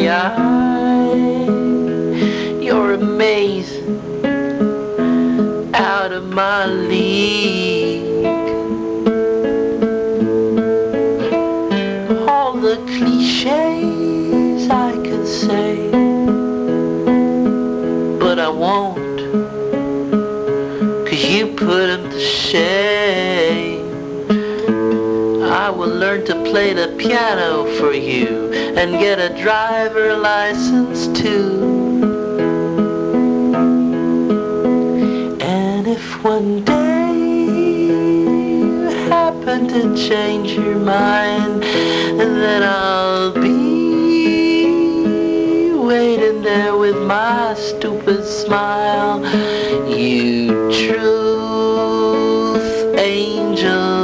eye. You're amazing, out of my league. All the clichés I could say, but I won't, 'cause you put them to shame. I will learn to play the piano for you and get a driver license too. And if one day you happen to change your mind, then I'll be waiting there with my stupid smile. You truth angel.